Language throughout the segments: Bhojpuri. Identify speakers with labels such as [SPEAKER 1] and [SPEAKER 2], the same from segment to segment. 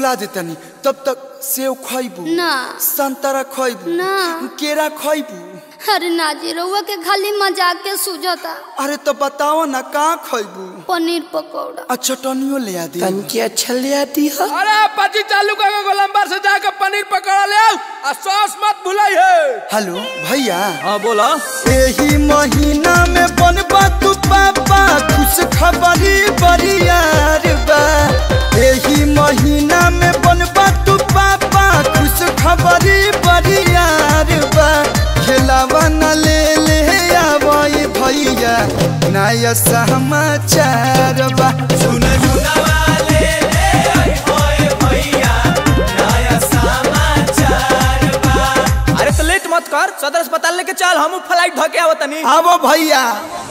[SPEAKER 1] बुला देतनी तब तक सेव खइबू
[SPEAKER 2] ना
[SPEAKER 1] संतरा खइबू
[SPEAKER 2] ना
[SPEAKER 1] केरा खइबू।
[SPEAKER 2] अरे नाजी रउआ के खाली मजाक के सूझता।
[SPEAKER 1] अरे तो बताओ ना का खइबू।
[SPEAKER 2] पनीर पकौड़ा।
[SPEAKER 1] अच्छा टनियो ले आ दी
[SPEAKER 3] तनकी अच्छा ले आती है।
[SPEAKER 4] अरे पाची चालू करके गोलंबर से जाकर पनीर पकौड़ा ले आओ और सॉस मत भुलाई है।
[SPEAKER 1] हेलो भैया।
[SPEAKER 4] हाँ बोला।
[SPEAKER 1] यही महीना में बनबा तू पापा खुश खबरी बरियार बा। यही महीना में बनबा तू पापा खुश खबरी बरियार बा। खेलावा न ले ले आवे भैया नया समाचार बा।
[SPEAKER 5] सुन वाले ले आई होए भैया नया समाचार बा।
[SPEAKER 4] अरे तो लेट मत कर सदर अस्पताल लेके चल हम फ्लाइट धके आवत नहीं।
[SPEAKER 1] आवो भैया।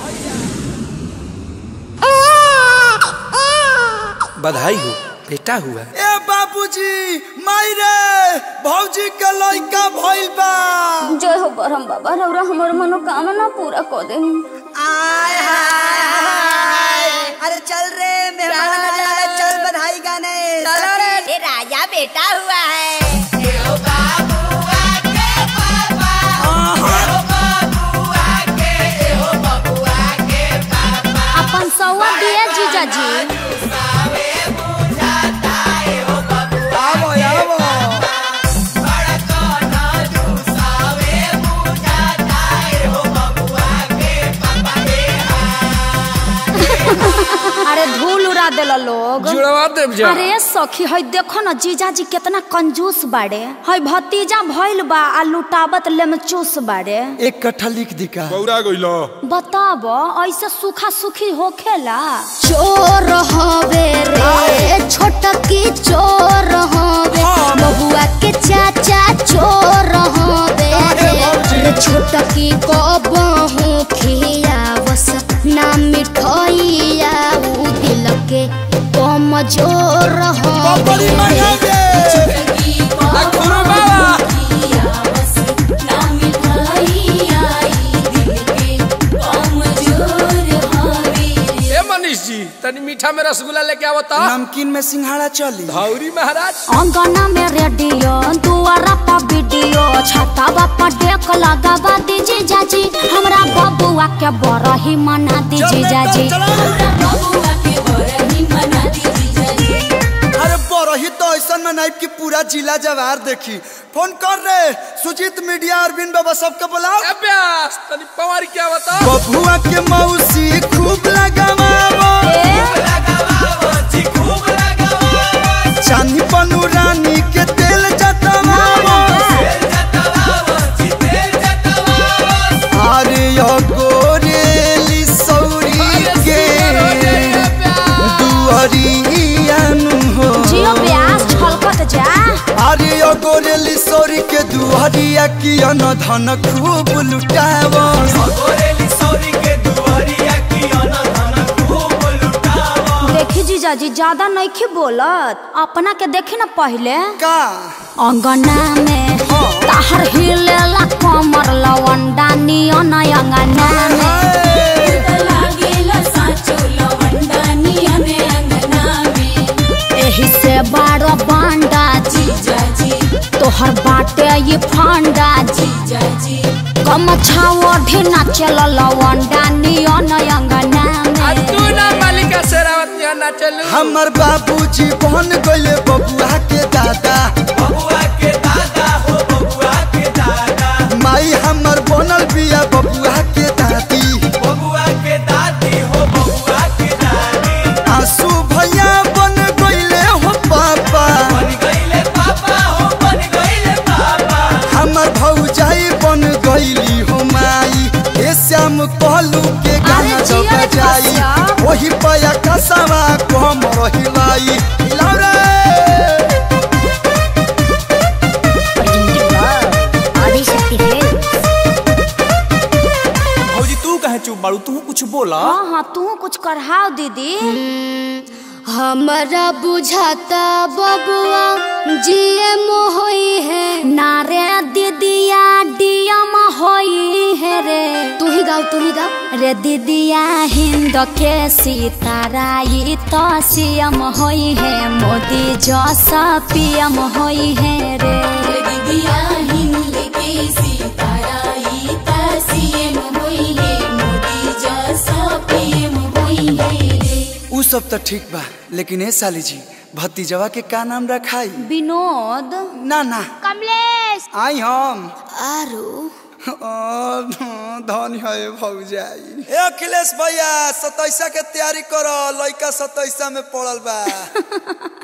[SPEAKER 3] बधाई हो बेटा हुआ।
[SPEAKER 1] ए बाबूजी माई रे भौजी के लइका भइल बा।
[SPEAKER 2] जय हो बरहम बाबा रउरा हमर मनोकामना पूरा कर दे।
[SPEAKER 6] आय हाय अरे चल रे मेहमान आ जा चल बधाई गाने चलो रे। ये राजा बेटा हुआ है।
[SPEAKER 5] एहो बाबुआ के पापा एहो बाबुआ के पापा
[SPEAKER 2] अपन सौवा दिए जीजा जी। अरे धूल उड़ा देला लोग।
[SPEAKER 4] जुड़वा देव जा।
[SPEAKER 2] अरे सखी हई देखो ना जीजा जी कितना कंजूस बाड़े। हई भतीजा भइल बा आ लुटावत लेमचूस बाड़े।
[SPEAKER 1] एक कट्ठा लिख दी का।
[SPEAKER 4] बौरा गइलो।
[SPEAKER 2] बताब ऐसे सूखा सुखी होखेला। चोर हवे रे छोटकी चोर हवे बबुआ के चाचा चोर हवे रे छोटकी को बहु खियावस ना मिठाइया उ दिल के कमजोर हवे
[SPEAKER 4] तनी मीठा में रसगुल्ला लेके आवता।
[SPEAKER 1] नमकीन में सिंघाड़ा चली।
[SPEAKER 4] धौरी महाराज।
[SPEAKER 2] अंगना में रेडियो दुआरा पर वीडियो छतावा पर डेक लगावा दीजिए जाजी हमरा बबुआ के बरही मना दीजिए जाजी।
[SPEAKER 1] अरे बरही तो ऐसा मनाइब की पूरा जिला जवार देखी। फोन कर रे सुजीत मीडिया अरविंद बाबा सबके बुलाओ।
[SPEAKER 4] अभ्यास तनी पवार क्या बता।
[SPEAKER 1] बबुआ के मौसी खूब लगावा चांदी पनु रानी के तेल जतवा। अरे गोरेली सौरी के दुआरिया नु हो
[SPEAKER 2] जियो ब्यास छलकत जा।
[SPEAKER 1] अरे गोरेली सौरी के दुआरिया की अन धन खूब लुटावा।
[SPEAKER 2] देखी जीजा जी ज्यादा नहीं बोलत अपना के देखी ना पहले
[SPEAKER 1] का
[SPEAKER 2] अंगना में ताहर हिलेला कमर लवंडा नियन अंगना में एही से बारो बांडा जीजा जी तोहर बाटे ये फांडा जीजा जी कम छाओ ढेना चल लवंडा नियन अंगना में।
[SPEAKER 4] तू ना मालिका शेरावत ना चलू।
[SPEAKER 1] हमर बाबूजी बन गइले बबुआ के दादा।
[SPEAKER 5] बबुआ के दादा हो बबुआ के दादा।
[SPEAKER 1] माई हमर बनल बिया बबुआ के दादी।
[SPEAKER 5] बबुआ के दादी हो बबुआ के दादी।
[SPEAKER 1] आंसू भैया बन गइले हो पापा।
[SPEAKER 5] बन गइले पापा हो बन गइले पापा।
[SPEAKER 1] हमर भौजाई बन गइली हो माई। ए श्याम कहलू के गाना जब बजाई वही पया कसवा कम रहिलाई हिलाओ रे।
[SPEAKER 4] भौजी तू कहे चुप बाड़ू तू कुछ बोला।
[SPEAKER 2] हाँ हाँ तू कुछ करहाओ दीदी। हमरा बुझाता बबुआ जिए मोहई है नारे दीदिया डियम होई है रे। तू ही गाओ रे दीदिया हिंद के सिताराई तो सीएम होई है मोदी जैसा पीएम होई है रे
[SPEAKER 7] दीदिया हिंद के सिताराई तो सीएम होई है मोदी जैसा पीएम होई है रे।
[SPEAKER 1] उ सब तो ठीक बा, लेकिन ए साली जी भतीजवा के का नाम रखाई?
[SPEAKER 2] विनोद,
[SPEAKER 1] ना ना
[SPEAKER 2] कमलेश,
[SPEAKER 1] आई हम
[SPEAKER 2] आरू
[SPEAKER 1] धन है भौजाई। ए अखिलेश भैया 27 के तैयारी करो, लइका 27 में पड़ल बा।